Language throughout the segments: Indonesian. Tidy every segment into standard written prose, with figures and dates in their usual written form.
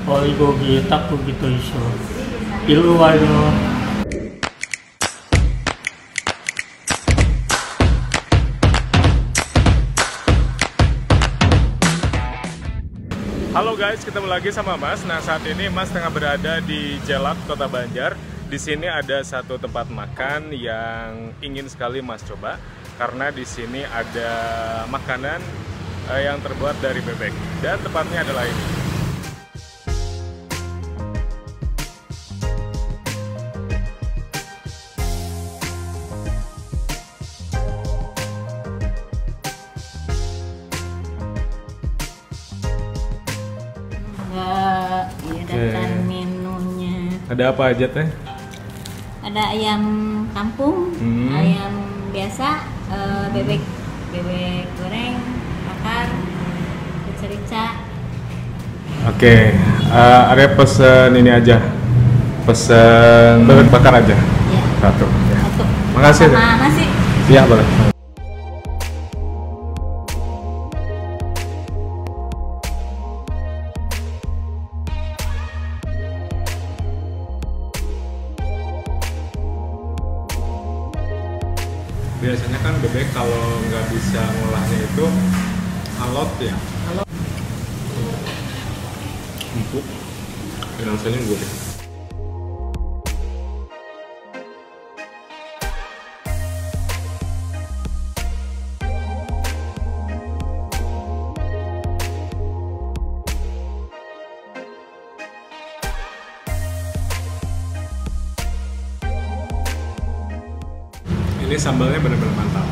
어이고기 떡국이도 있어. 일로 와요. Halo guys, ketemu lagi sama Mas. Nah, saat ini Mas tengah berada di Jelat, Kota Banjar. Di sini ada satu tempat makan yang ingin sekali Mas coba, karena di sini ada makanan yang terbuat dari bebek, dan tempatnya adalah ini. Datang menunya. Ada apa aja teh? Ada ayam kampung, ayam biasa, bebek goreng, bakar, rica-rica. Oke, ada pesen ini aja, pesen bebek bakar aja. Ya. Satu. Satu. Makasih. Sama nasi. Iya boleh. Biasanya kan bebek kalau nggak bisa ngolahnya itu alot ya. Alot. Empuk. Dan rasanya gurih. Ini sambalnya benar-benar mantap.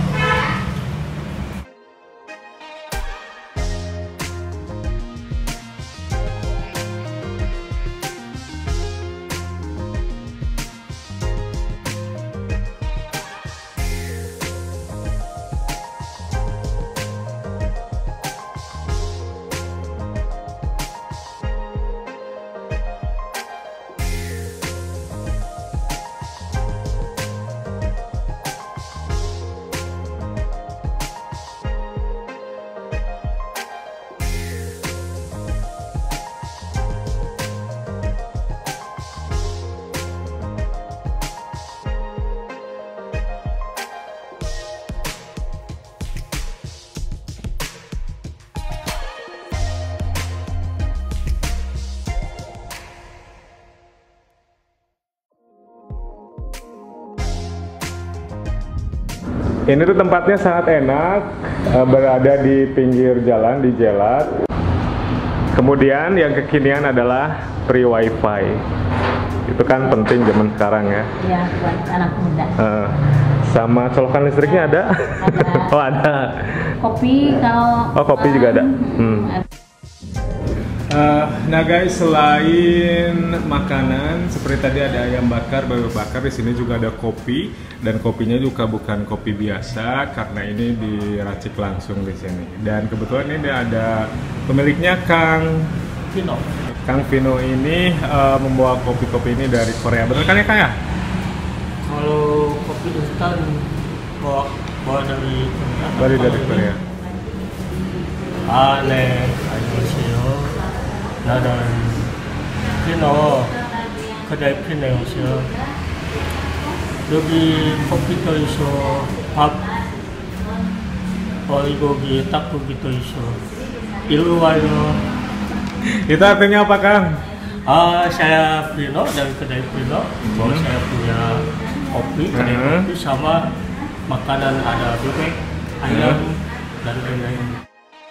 Ini tuh tempatnya sangat enak, berada di pinggir jalan di Jelat. Kemudian yang kekinian adalah free wifi. Itu kan penting zaman sekarang ya. Ya, buat anak muda. Sama colokan listriknya ada? Ada. Oh ada. Kopi kalau. Oh kopi juga ada. Nah guys, selain makanan seperti tadi ada ayam bakar, bebek bakar, di sini juga ada kopi, dan kopinya juga bukan kopi biasa karena ini diracik langsung di sini. Dan kebetulan ini ada pemiliknya Kang Vino. Kang Vino ini membawa kopi-kopi ini dari Korea, benar kan ya Kang ya? Kalau kopi instan bawa dari Korea. Dari Korea. 네, 안녕하세요. 나는 피노 그대 피노였어요. 여기 커피도 있어, 밥, 어이고기, 떡국이도 있어. 일로 와요. Itu artinya apa Kang? Saya Pino dari kedai Pino. Saya punya kopi, kedai kopi sama makanan, ada bebek, ayam, dan lain-lain.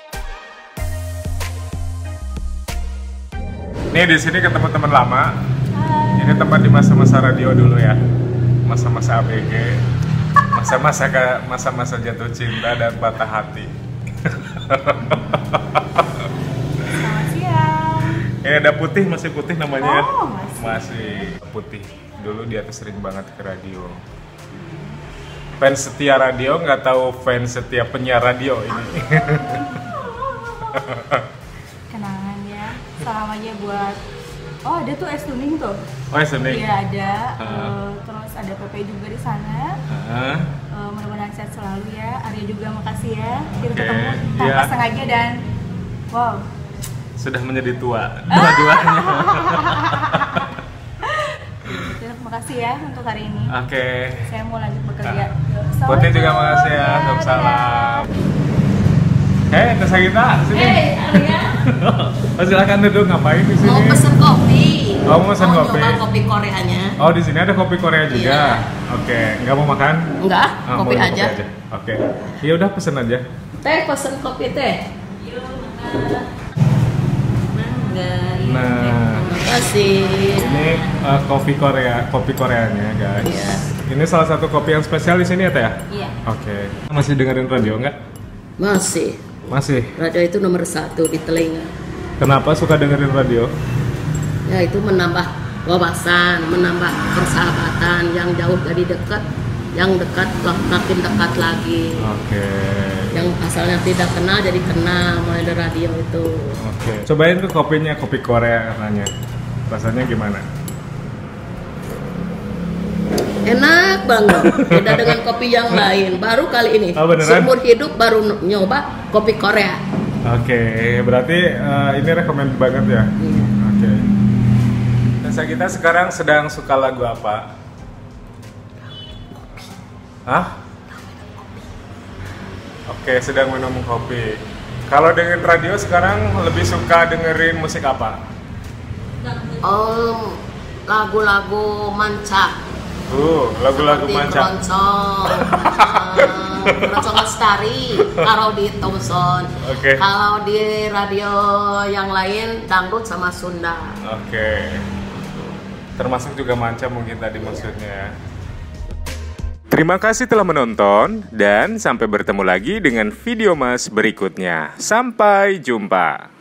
Nih di sini ketemu teman lama. Ini tempat di masa-masa radio dulu ya, masa-masa ABG, masa-masa jatuh cinta dan patah hati. Selamat siang. Ada putih, masih putih namanya ya? Oh, masih putih. Dulu dia tuh sering banget ke radio. Fans setia radio, nggak tahu fans setia penyiar radio ini. Kenangan ya. Salam aja buat. Oh ada tuh es tuning tuh. Oh es tuning? Iya ada. Terus ada Pepe juga di sana. Mudah-mudahan sehat selalu ya. Arya juga makasih ya. Kita ketemu tanpa sengaja dan wow. sudah menjadi tua dua-duanya. Terima kasih ya untuk hari ini. Oke. Saya mau lanjut bekerja. Putih juga makasih ya. Waalaikumsalam. Teh Sagita, sini. Alia. Silakan duduk, ngapain di sini? Mau pesen kopi. Oh, mau pesen kopi. Coba kopi Koreanya. Oh, di sini ada kopi Korea juga. Iya. Oke, nggak mau makan? Enggak, Ah, kopi boleh, aja. Oke. Ya udah pesen aja. Teh pesen kopi teh. Enggak. Nah, Terima kasih. ini kopi Koreanya, guys. Iya. Ini salah satu kopi yang spesial di sini ya, Teh? Iya. Oke. Masih dengerin radio nggak? Masih. Masih. Radio itu nomor 1 di telinga. Kenapa suka dengerin radio? Ya itu menambah wawasan, menambah persahabatan, yang jauh jadi dekat, yang dekat makin dekat lagi. Oke. Yang asalnya tidak kenal jadi kenal melalui radio itu. Oke. Cobain tuh kopinya, kopi Korea katanya. Rasanya gimana? Enak banget, beda dengan kopi yang lain. Baru kali ini, Oh, beneran? seumur hidup baru nyoba kopi Korea. Oke, berarti ini rekomend banget ya. Oke. Nesa kita sekarang sedang suka lagu apa? Hah? Oke, sedang minum kopi. Kalau dengerin radio sekarang lebih suka dengerin musik apa? Lagu-lagu manca. Lagu-lagu manca. Keroncong Lestari, kalau di Thompson. Oke. Kalau di radio yang lain dangdut sama Sunda. Oke. Termasuk juga manca mungkin tadi maksudnya. Terima kasih telah menonton dan sampai bertemu lagi dengan video Mas berikutnya. Sampai jumpa.